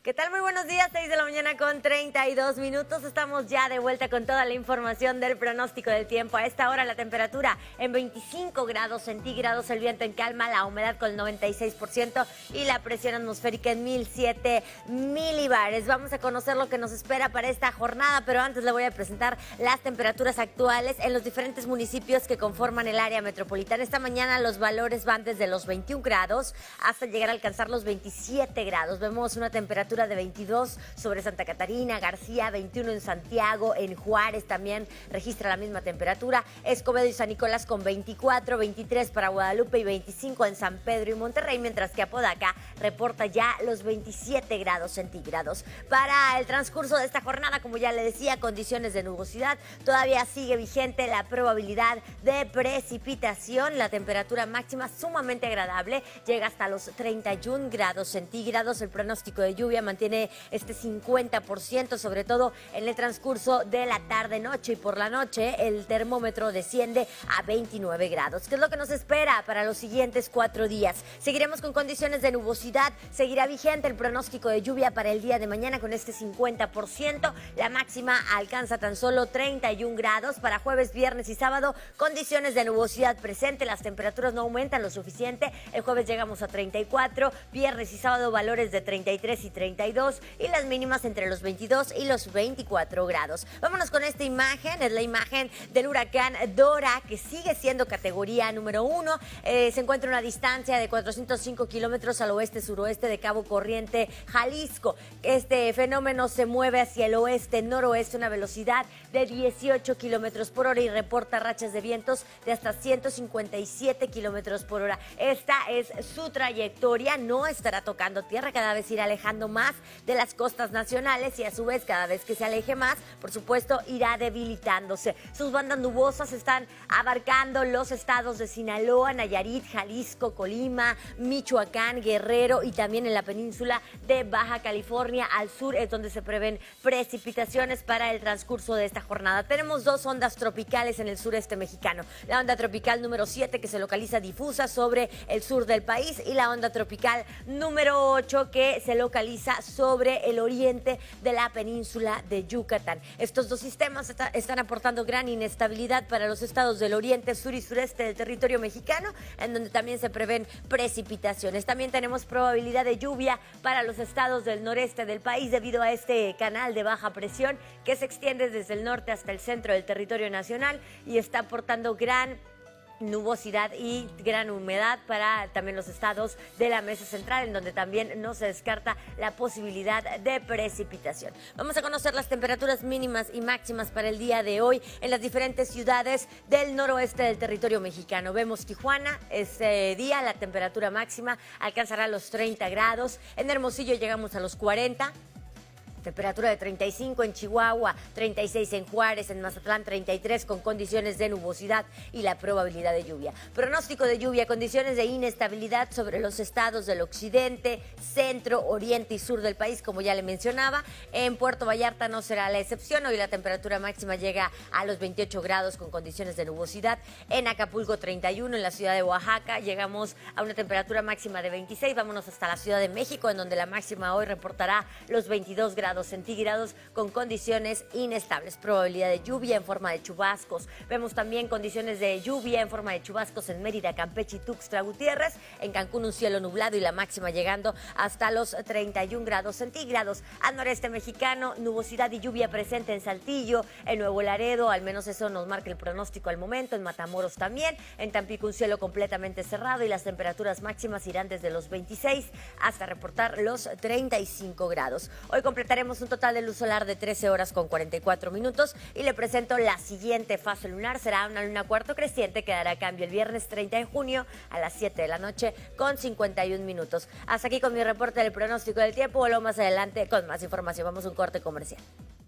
¿Qué tal? Muy buenos días, 6 de la mañana con 32 minutos. Estamos ya de vuelta con toda la información del pronóstico del tiempo. A esta hora la temperatura en 25 grados centígrados, el viento en calma, la humedad con el 96% y la presión atmosférica en 1007 milibares. Vamos a conocer lo que nos espera para esta jornada, pero antes le voy a presentar las temperaturas actuales en los diferentes municipios que conforman el área metropolitana. Esta mañana los valores van desde los 21 grados hasta llegar a alcanzar los 27 grados. Vemos una temperatura de 22 sobre Santa Catarina, García, 21 en Santiago, en Juárez también registra la misma temperatura, Escobedo y San Nicolás con 24, 23 para Guadalupe y 25 en San Pedro y Monterrey, mientras que Apodaca reporta ya los 27 grados centígrados. Para el transcurso de esta jornada, como ya le decía, condiciones de nubosidad, todavía sigue vigente la probabilidad de precipitación, la temperatura máxima sumamente agradable, llega hasta los 31 grados centígrados, el pronóstico de lluvia mantiene este 50%, sobre todo en el transcurso de la tarde-noche, y por la noche el termómetro desciende a 29 grados. ¿Qué es lo que nos espera para los siguientes 4 días? Seguiremos con condiciones de nubosidad, seguirá vigente el pronóstico de lluvia para el día de mañana con este 50%, la máxima alcanza tan solo 31 grados. Para jueves, viernes y sábado, condiciones de nubosidad presente, las temperaturas no aumentan lo suficiente, el jueves llegamos a 34, viernes y sábado valores de 33 y 32 y las mínimas entre los 22 y los 24 grados. Vámonos con esta imagen, es la imagen del huracán Dora, que sigue siendo categoría número 1, se encuentra a una distancia de 405 kilómetros al oeste-suroeste de Cabo Corriente, Jalisco. Este fenómeno se mueve hacia el oeste-noroeste a una velocidad de 18 kilómetros por hora y reporta rachas de vientos de hasta 157 kilómetros por hora. Esta es su trayectoria, no estará tocando tierra, cada vez irá alejando más de las costas nacionales y a su vez cada vez que se aleje más, por supuesto, irá debilitándose. Sus bandas nubosas están abarcando los estados de Sinaloa, Nayarit, Jalisco, Colima, Michoacán, Guerrero y también en la península de Baja California. Al sur es donde se prevén precipitaciones para el transcurso de esta jornada. Tenemos 2 ondas tropicales en el sureste mexicano. La onda tropical número 7 que se localiza difusa sobre el sur del país y la onda tropical número 8 que se localiza sobre el oriente de la península de Yucatán. Estos 2 sistemas están aportando gran inestabilidad para los estados del oriente, sur y sureste del territorio mexicano, en donde también se prevén precipitaciones. También tenemos probabilidad de lluvia para los estados del noreste del país debido a este canal de baja presión que se extiende desde el norte hasta el centro del territorio nacional y está aportando gran nubosidad y gran humedad para también los estados de la mesa central, en donde también no se descarta la posibilidad de precipitación. Vamos a conocer las temperaturas mínimas y máximas para el día de hoy en las diferentes ciudades del noroeste del territorio mexicano. Vemos Tijuana, este día la temperatura máxima alcanzará los 30 grados, en Hermosillo llegamos a los 40, temperatura de 35 en Chihuahua, 36 en Juárez, en Mazatlán 33 con condiciones de nubosidad y la probabilidad de lluvia. Pronóstico de lluvia, condiciones de inestabilidad sobre los estados del occidente, centro, oriente y sur del país, como ya le mencionaba. En Puerto Vallarta no será la excepción, hoy la temperatura máxima llega a los 28 grados con condiciones de nubosidad. En Acapulco 31, en la ciudad de Oaxaca llegamos a una temperatura máxima de 26, vámonos hasta la Ciudad de México, en donde la máxima hoy reportará los 22 grados centígrados con condiciones inestables, probabilidad de lluvia en forma de chubascos. Vemos también condiciones de lluvia en forma de chubascos en Mérida, Campeche y Tuxtla Gutiérrez. En Cancún un cielo nublado y la máxima llegando hasta los 31 grados centígrados. Al noreste mexicano, nubosidad y lluvia presente en Saltillo, en Nuevo Laredo, al menos eso nos marca el pronóstico al momento, en Matamoros también. En Tampico un cielo completamente cerrado y las temperaturas máximas irán desde los 26 hasta reportar los 35 grados. Hoy completaremos un total de luz solar de 13 horas con 44 minutos y le presento la siguiente fase lunar. Será una luna cuarto creciente que dará cambio el viernes 30 de junio a las 7 de la noche con 51 minutos. Hasta aquí con mi reporte del pronóstico del tiempo. Vuelvo más adelante con más información. Vamos a un corte comercial.